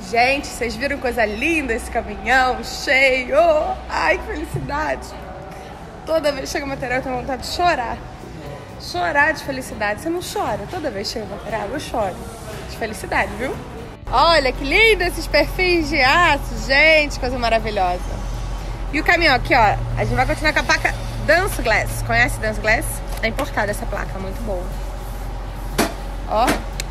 Gente, vocês viram coisa linda esse caminhão cheio? Ai, que felicidade. Toda vez que chega o material eu tenho vontade de chorar. Chorar de felicidade. Você não chora? Toda vez que chega o material eu choro. De felicidade, viu? Olha que lindo esses perfis de aço. Gente, coisa maravilhosa. E o caminhão aqui, ó. A gente vai continuar com a placa Dance Glass. Conhece Dance Glass? É importada essa placa, muito boa. Ó.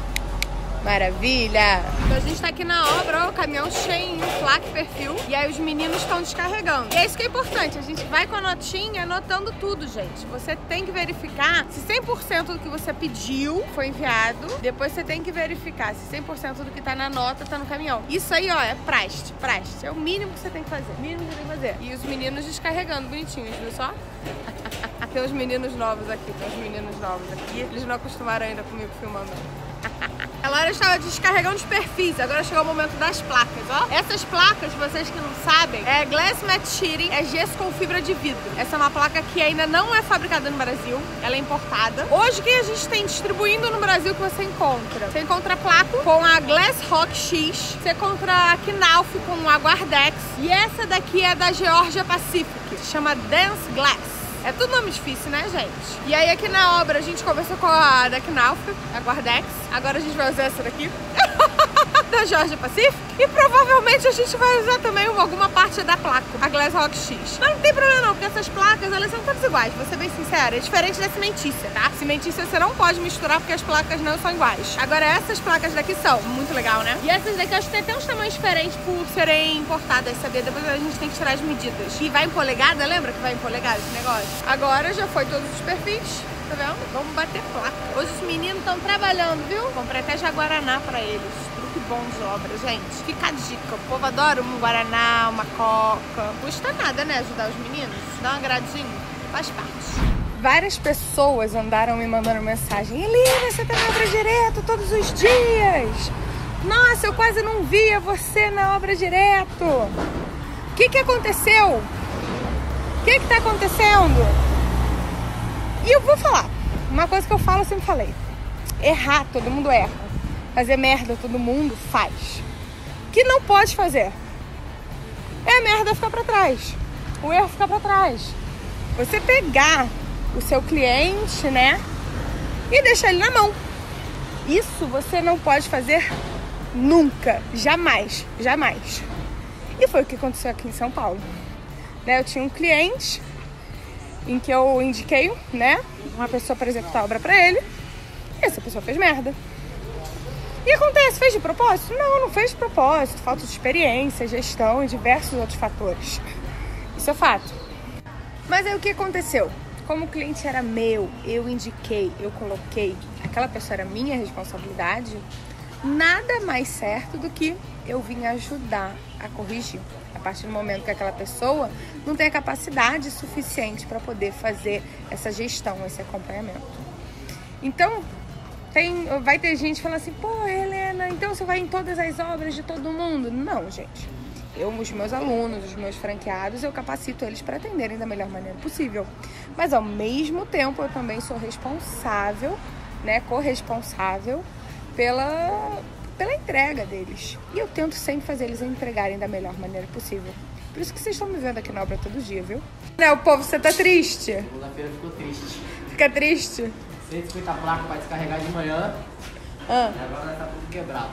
Maravilha! Então a gente tá aqui na obra, ó, o caminhão cheinho, placa e perfil. E aí os meninos estão descarregando. E é isso que é importante, a gente vai com a notinha anotando tudo, gente. Você tem que verificar se 100% do que você pediu foi enviado. Depois você tem que verificar se 100% do que tá na nota tá no caminhão. Isso aí, ó, é praste. É o mínimo que você tem que fazer. Mínimo que você tem que fazer. E os meninos descarregando bonitinhos, viu só? Tem uns meninos novos aqui, Eles não acostumaram ainda comigo filmando. A Laura estava descarregando os perfis, agora chegou o momento das placas, ó. Essas placas, vocês que não sabem, é Glass Matte Sheeting, é gesso com fibra de vidro. Essa é uma placa que ainda não é fabricada no Brasil, ela é importada. Hoje, o que a gente tem distribuindo no Brasil que você encontra? Você encontra a placa com a Glass Rock X, você encontra a Knauf com a Guardex, e essa daqui é da Georgia Pacific, se chama Dance Glass. É tudo nome difícil, né, gente? E aí aqui na obra a gente conversou com a da Knauf, a Guardex. Agora a gente vai usar essa daqui, da Georgia Pacific. E provavelmente a gente vai usar também alguma parte da placa, a Glass Rock X. Mas não tem problema não, porque essas placas, elas são todas iguais, vou ser bem sincera. É diferente da cimentícia, tá? Cimentícia você não pode misturar porque as placas não são iguais. Agora essas placas daqui são muito legal, né? E essas daqui eu acho que tem até uns tamanhos diferentes por serem importadas, sabia? Depois a gente tem que tirar as medidas. E vai em polegada, lembra que vai em polegada esse negócio? Agora já foi todos os perfis, tá vendo? Vamos bater placa. Hoje os meninos estão trabalhando, viu? Comprei até Jaguaraná pra eles. Truque bom de obra, gente. Fica a dica. O povo adora um Guaraná, uma Coca. Custa nada, né? Ajudar os meninos. Dá um agradinho. Faz parte. Várias pessoas andaram me mandando mensagem. Helena, você tá na obra direto todos os dias. Nossa, eu quase não via você na obra direto. O que aconteceu? O que tá acontecendo? E eu vou falar. Uma coisa que eu falo, eu sempre falei. Errar, todo mundo erra. Fazer merda, todo mundo faz. O que não pode fazer é a merda ficar pra trás. O erro ficar pra trás. Você pegar o seu cliente, né? E deixar ele na mão. Isso você não pode fazer nunca. Jamais. Jamais. E foi o que aconteceu aqui em São Paulo. Eu tinha um cliente em que eu indiquei, né, uma pessoa para executar a obra para ele, e essa pessoa fez merda. E acontece, fez de propósito? Não fez de propósito, falta de experiência, gestão e diversos outros fatores. Isso é fato. Mas aí o que aconteceu? Como o cliente era meu, eu indiquei, eu coloquei, aquela pessoa era minha responsabilidade, nada mais certo do que eu vim ajudar a corrigir. A partir do momento que aquela pessoa não tem a capacidade suficiente para poder fazer essa gestão, esse acompanhamento. Então, vai ter gente falando assim, pô, Helena, então você vai em todas as obras de todo mundo? Não, gente. Os meus alunos, os meus franqueados, eu capacito eles para atenderem da melhor maneira possível. Mas, ao mesmo tempo, eu também sou responsável, né, corresponsável pela entrega deles. E eu tento sempre fazer eles entregarem da melhor maneira possível. Por isso que vocês estão me vendo aqui na obra todo dia, viu? Né, o povo, você tá triste? Segunda-feira ficou triste. Fica triste? 150 placas para descarregar de manhã. E agora tá tudo quebrado.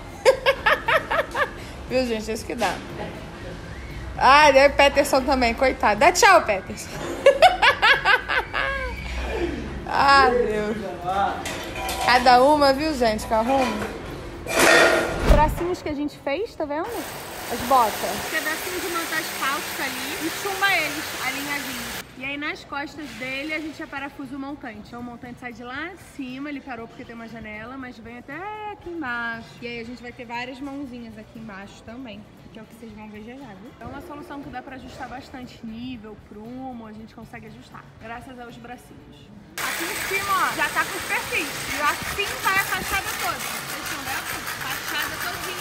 Viu, gente? É isso que dá. Ah, e o Peterson também, coitado. Dá tchau, Peterson. Ah, Deus. Cada uma, viu, gente, que arruma. Bracinhos que a gente fez, tá vendo? As botas. Pedacinho de manta asfáltica ali e chumba eles, alinhadinhos. E aí nas costas dele a gente aparafusa o montante. Então o montante sai de lá de cima, ele parou porque tem uma janela, mas vem até aqui embaixo. E aí a gente vai ter várias mãozinhas aqui embaixo também, que é o que vocês vão ver já já, viu? É uma solução que dá pra ajustar bastante nível, prumo, a gente consegue ajustar, graças aos bracinhos. Aqui em cima, ó, já tá com os perfis. E assim vai a fachada toda. Vocês estão vendo? Fachada todinha lá.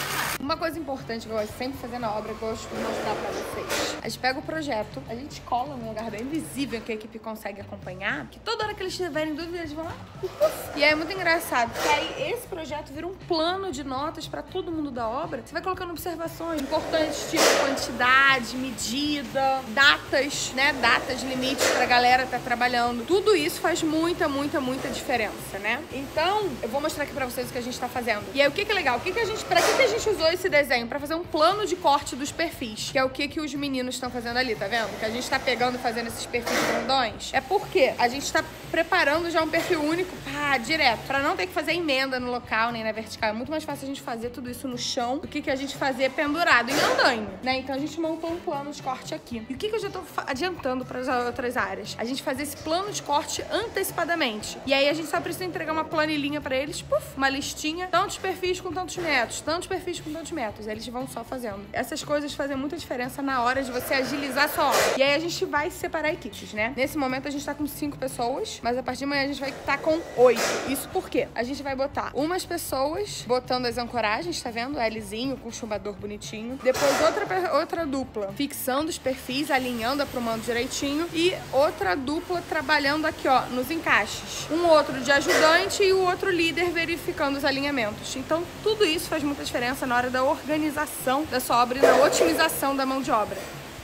Uma coisa importante que eu gosto de sempre fazer na obra, que eu gosto de mostrar pra vocês. A gente pega o projeto, a gente cola num lugar bem visível que a equipe consegue acompanhar, que toda hora que eles tiverem dúvida, eles vão lá. E aí é muito engraçado, porque aí esse projeto vira um plano de notas pra todo mundo da obra. Você vai colocando observações importantes, tipo quantidade, medida, datas, né? Datas, limites pra galera tá trabalhando. Tudo isso faz muita diferença, né? Então, eu vou mostrar aqui pra vocês o que a gente tá fazendo. E aí, o que é legal? Pra que a gente usou esse desenho? Pra fazer um plano de corte dos perfis, que é o que os meninos estão fazendo ali, tá vendo? Que a gente tá pegando e fazendo esses perfis grandões. É porque a gente tá preparando já um perfil único, direto, pra não ter que fazer emenda no local, nem na vertical. É muito mais fácil a gente fazer tudo isso no chão do que a gente fazer pendurado em andaime, né? Então a gente montou um plano de corte aqui. E o que eu já tô adiantando para as outras áreas? A gente fazer esse plano de corte antecipadamente. E aí a gente só precisa entregar uma planilhinha pra eles, uma listinha, tantos perfis com tantos metros, tantos perfis com tantos metros. Eles vão só fazendo. Essas coisas fazem muita diferença na hora de você agilizar a sua obra. E aí a gente vai separar equipes, né? Nesse momento a gente tá com 5 pessoas, mas a partir de amanhã a gente vai estar com 8. Isso por quê? A gente vai botar umas pessoas botando as ancoragens, tá vendo? Lzinho com chumbador bonitinho. Depois outra dupla fixando os perfis, alinhando, aprumando direitinho. E outra dupla trabalhando aqui, ó, nos encaixes. Um outro de ajudante e o outro líder verificando os alinhamentos. Então, tudo isso faz muita diferença na hora da organização da sua obra e na otimização da mão de obra.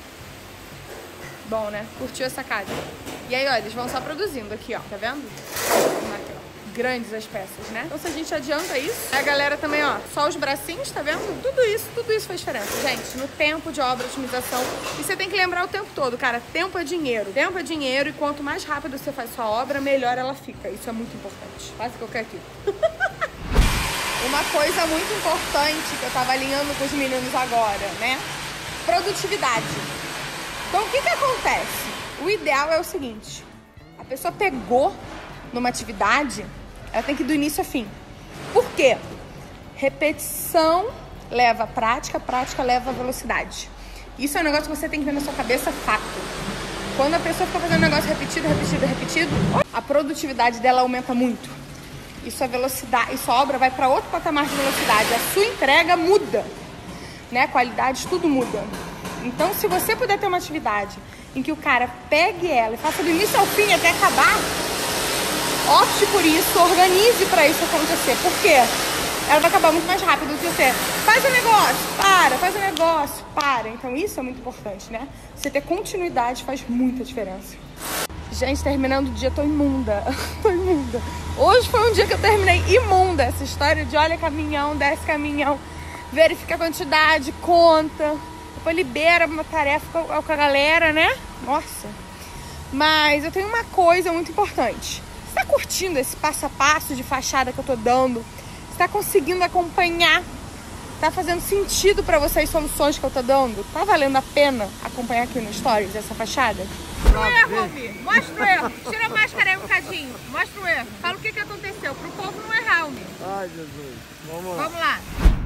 Bom, né? Curtiu essa casa? E aí, ó, eles vão só produzindo aqui, ó. Tá vendo? Aqui, ó. Grandes as peças, né? Então se a gente adianta isso, a galera também, ó, só os bracinhos, tá vendo? Tudo isso faz diferença, gente, no tempo de obra, otimização. E você tem que lembrar o tempo todo, cara, tempo é dinheiro. Tempo é dinheiro e quanto mais rápido você faz sua obra, melhor ela fica. Isso é muito importante. Faz o que eu quero aqui. Uma coisa muito importante que eu tava alinhando com os meninos agora, né? Produtividade. Então o que acontece? O ideal é o seguinte, a pessoa pegou numa atividade, ela tem que ir do início ao fim. Por quê? Repetição leva a prática, prática leva a velocidade. Isso é um negócio que você tem que ver na sua cabeça, fato. Quando a pessoa fica fazendo um negócio repetido, a produtividade dela aumenta muito. Isso é velocidade, isso a obra vai para outro patamar de velocidade. A sua entrega muda, né? A qualidade, tudo muda. Então, se você puder ter uma atividade em que o cara pegue ela e faça do início ao fim até acabar, opte por isso, organize para isso acontecer. Por quê? Ela vai acabar muito mais rápido do que você. Faz o negócio, faz o negócio, para. Então isso é muito importante, né? Você ter continuidade faz muita diferença. Gente, terminando o dia, tô imunda. Tô imunda. Hoje foi um dia que eu terminei imunda. Essa história de olha caminhão, desce caminhão, verifica a quantidade, conta. Depois libera uma tarefa com a galera, né? Nossa. Mas eu tenho uma coisa muito importante. Você tá curtindo esse passo a passo de fachada que eu tô dando? Você tá conseguindo acompanhar? Tá fazendo sentido pra você as soluções que eu tô dando? Tá valendo a pena acompanhar aqui no Stories essa fachada? Mostra o erro, Almir. Mostra o erro. Tira a máscara aí um bocadinho. Mostra o erro. Fala o que aconteceu, pro povo não errar, Almir. Ai, Jesus. Vamos lá. Vamos lá.